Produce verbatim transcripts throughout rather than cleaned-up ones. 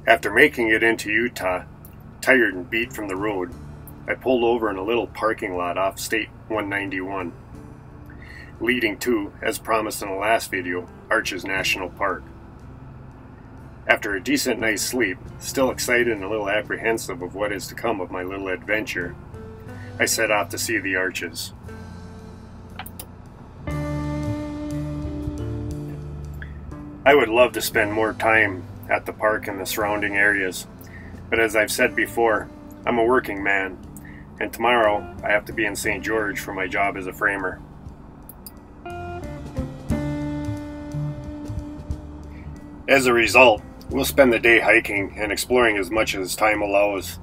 After making it into Utah, tired and beat from the road, I pulled over in a little parking lot off State one ninety-one, leading to, as promised in the last video, Arches National Park. After a decent night's sleep, still excited and a little apprehensive of what is to come of my little adventure, I set off to see the Arches. I would love to spend more time at the park and the surrounding areas, but as I've said before, I'm a working man, and tomorrow I have to be in Saint George for my job as a framer. As a result, we'll spend the day hiking and exploring as much as time allows.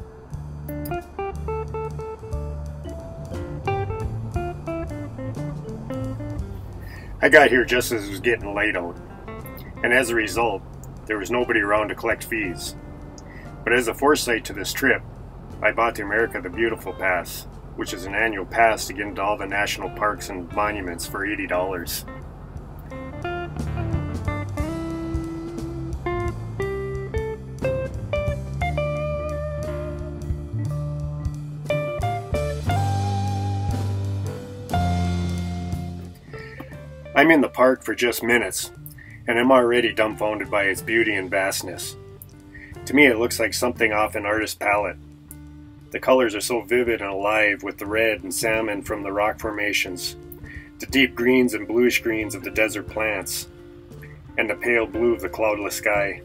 I got here just as it was getting light out, and as a result, there was nobody around to collect fees. But as a foresight to this trip, I bought the America the Beautiful Pass, which is an annual pass to get into all the national parks and monuments for eighty dollars. I'm in the park for just minutes, and I'm already dumbfounded by its beauty and vastness. To me, it looks like something off an artist's palette. The colors are so vivid and alive, with the red and salmon from the rock formations, the deep greens and bluish greens of the desert plants, and the pale blue of the cloudless sky.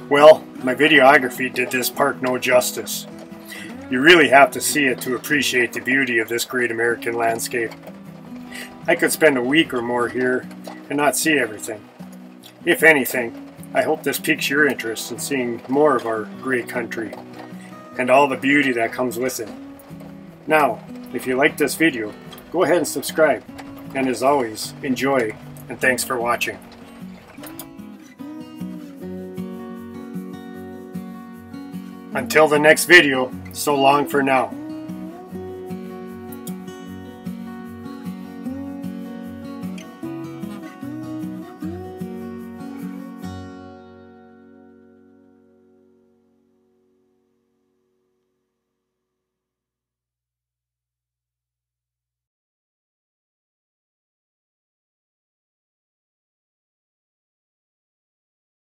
Well, my videography did this park no justice. You really have to see it to appreciate the beauty of this great American landscape. I could spend a week or more here and not see everything. If anything, I hope this piques your interest in seeing more of our great country and all the beauty that comes with it. Now, if you like this video, go ahead and subscribe. And as always, enjoy, and thanks for watching. Until the next video, so long for now.